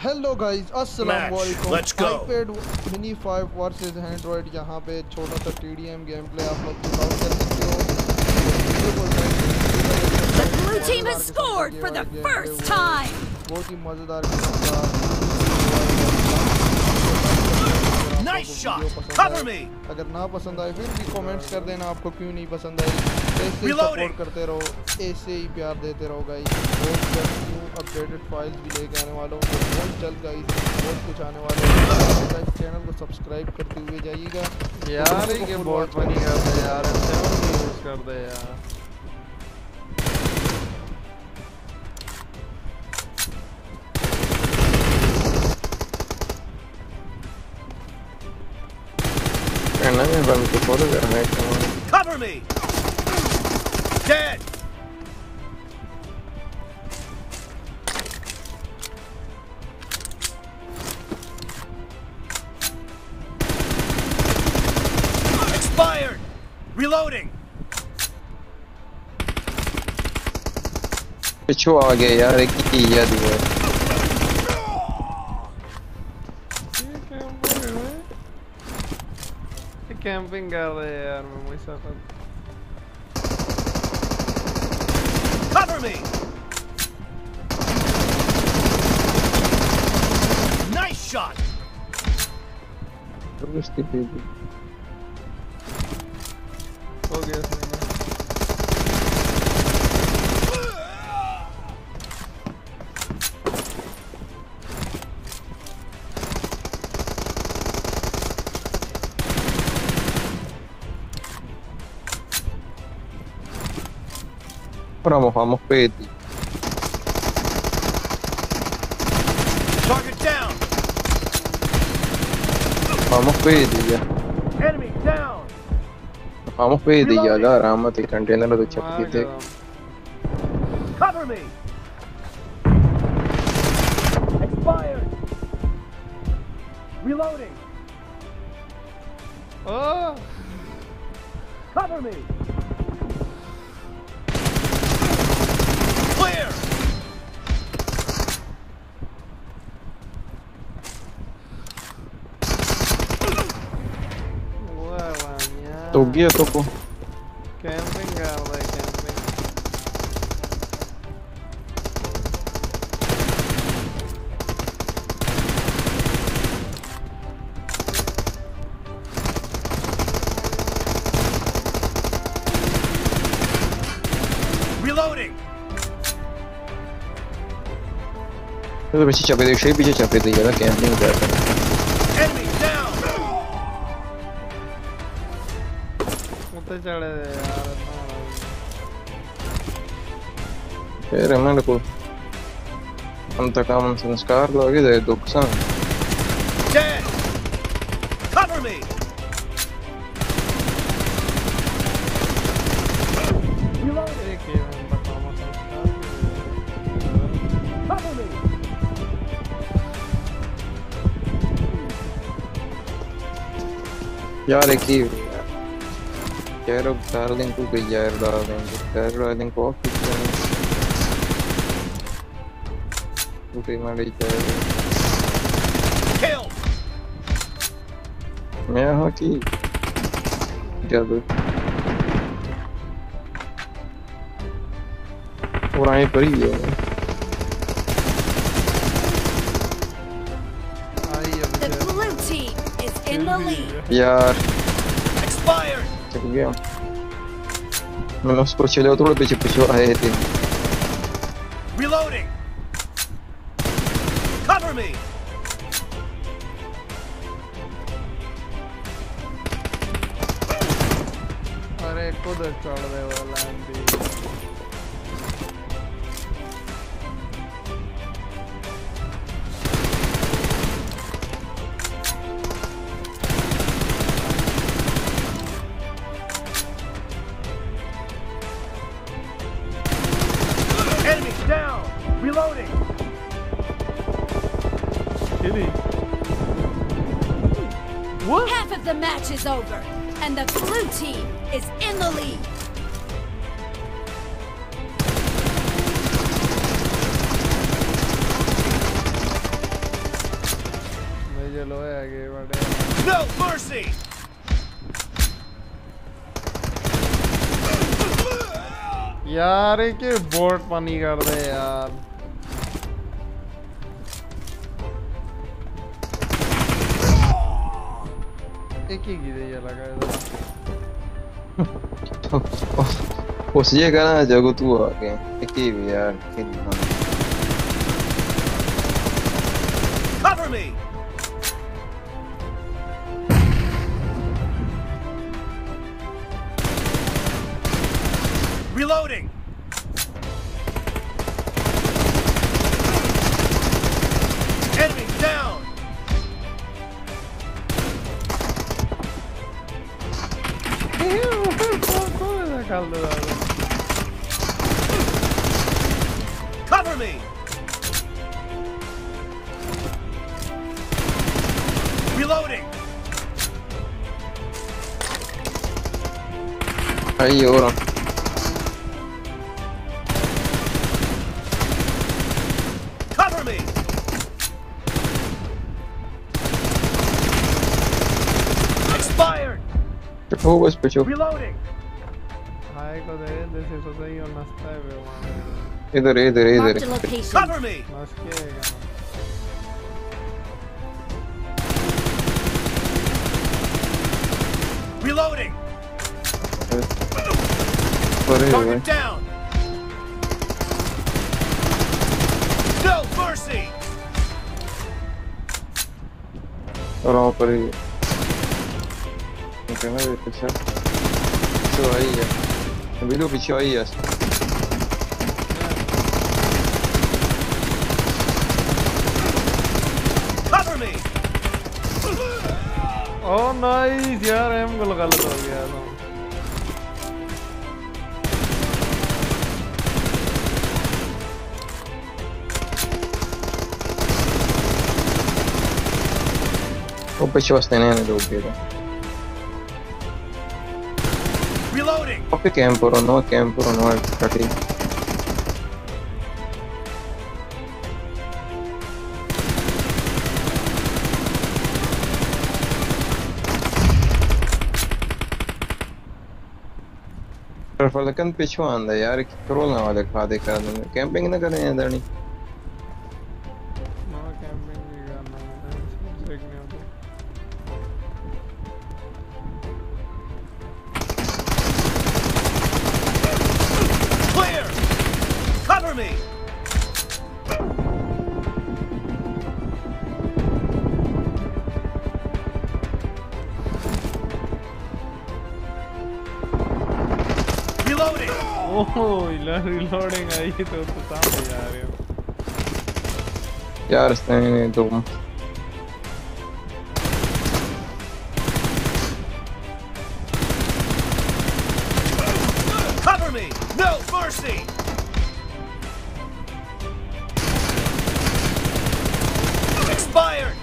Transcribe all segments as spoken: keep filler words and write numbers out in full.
Hello guys, अस्सलाम वालेकुम। IPad mini five versus Android. यहाँ पे छोटा सा टीडीएम गेम प्ले आप लोग चेक आउट कर सकते हो। The blue team has scored for the first time. बहुत ही मजेदार गेम था। Nice shot. Cover me. अगर ना पसंद आए फिर भी कमेंट्स कर देना आपको क्यों नहीं पसंद आई। ऐसे ही सपोर्ट करते रहो, ऐसे ही प्यार देते रहो गाइस। बहुत जल्द न्यू अपडेटेड फाइल्स भी लेके आने वाला हूँ, बहुत जल्द गाइस, बहुत कुछ आने वाला है। गाइस चैनल को सब्सक्राइब करते हुए जाइएगा यार। ये बहुत फनी करते यार, सेवन यूज कर दे यार। Cover me. Dead. Expired. Reloading. पिछू आ गए यार, एक ही याद है। कैंपिंग कर रहे हैं यार, मैं वही साथ। Cover me. Nice shot. उसकी बेबी हो गया सही। Vamos, vamos, Peti. Target down. Vamos, Peti ya. Enemy down. Vamos, Peti ya. La rama te contiene lo de chapite. Cover me. Expired. Reloading. Oh. Cover me. Clear. तो गया तो को camping कर रहा है, कैंपिंग। Reloading. तो पीछे चापे दे, शेप पीछे चापे दे यार, कैंपिंग कर रहा है। Enemy down. मुझे चढ़े दे यार। फिर हमारे को अंतकाम संस्कार लगे दे दुख सन। Dead. Cover me. Reloading. Cover me. यार एक ही यार, अब डार्लिंग को गई यार, डार्लिंग यार, डार्लिंग को ऑफिस में उठे मारे यार। Kill. मैं हाँ की जादू और आए पर ही है। The blue team is in the lead. यार Expired. चल गया मैंने उसको चले थोड़ा पीछे पीछे आए थे। Reloading. Cover me. अरे खुद चढ़ दे वाला MP. Enemy down. Reloading. What? Half of the match is over, and the blue team is in the lead. लो है आगे बढ़े No mercy! यार ये के बोर्ड पानी कर दे यार एक ही गिरे ये लगा इधर Pues llega nada, yo hago tú aquí. Aquí, यार, aquí no. Cover me! Reloading! Enemy down! Cover me! Reloading! Ahí ahora. Cover me! Expired! Oh, बस पीछे. Reloading! हाय को दे जैसे तो सही और नाश्ता है वे वहाँ इधर इधर Marked a इधर. location. Cover me! नाश्ते Reloading! पर है भाई. Target down! No mercy! और वहाँ पर ही. क्या है पीछे? तो आई है. अभी तो पीछे आई है. Cover me! ओह नाइस यार एम को गलत हो गया तो वो पीछे वास्ते नहीं है लोग भी. Reloading! Oke camper no camper no tadi. Terfala kan पीछे आंदा यार करो ना वाले खादे कर देंगे कैंपिंग ना करें इधर नहीं ना कैंपिंग भी करना है देखने होते Clear! Cover me! Reloading! ओह इधर रिलोडिंग आई तो तो सामने जा रहे हो यार इसने दो Cover me! No mercy! Expired!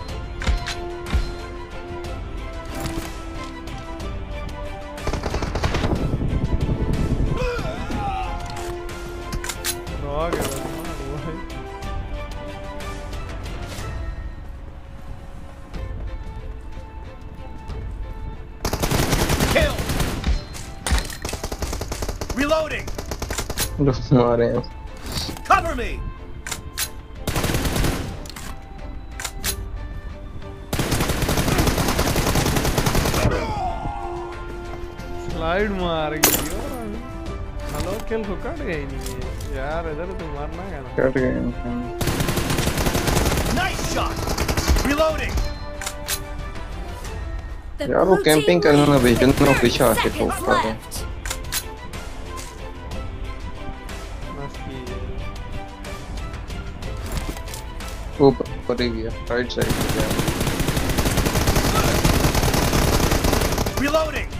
आ गया वो है Kill! Reloading! दो मारे हैं Cover me! स्लाइड मार गई हेलो किल को कट गई नहीं यार इधर तो मारना है ना कट गए Nice shot! Reloading! The यार वो blue कैंपिंग team करना ना leads भेजो with ना thirty पीछे आके seconds ठोक कर दे left. मस्ती ऊपर पर ही गया राइट साइड पे गया Reloading!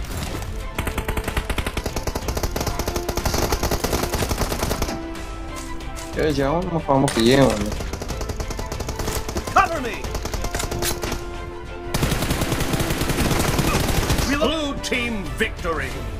क्या जाऊँ मैं काम किए वाले Cover me! Blue team victory!